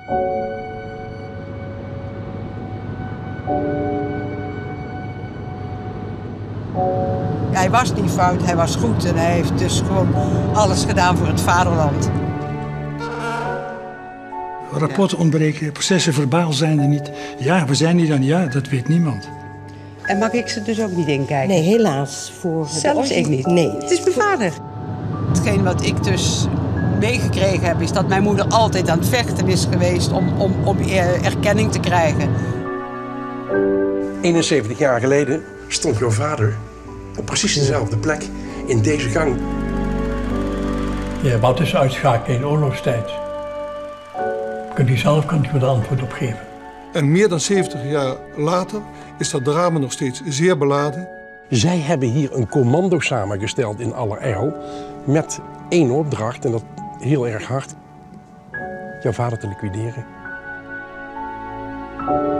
Hij was niet fout, hij was goed en hij heeft dus gewoon alles gedaan voor het vaderland. Rapporten ontbreken, processen verbaal zijn er niet. Ja, we zijn hier dan, ja, dat weet niemand. En mag ik ze dus ook niet inkijken? Nee, helaas. Zelfs ik niet? Nee. Het is mijn vader. Hetgeen wat ik dus meegekregen heb, is dat mijn moeder altijd aan het vechten is geweest om erkenning te krijgen. 71 jaar geleden stond jouw vader op precies dezelfde plek in deze gang. Ja, wat is uitschakelen in oorlogstijd? Kunt u zelf er antwoord op geven. En meer dan 70 jaar later is dat drama nog steeds zeer beladen. Zij hebben hier een commando samengesteld in allerijl met één opdracht, en dat heel erg hard: jouw vader te liquideren.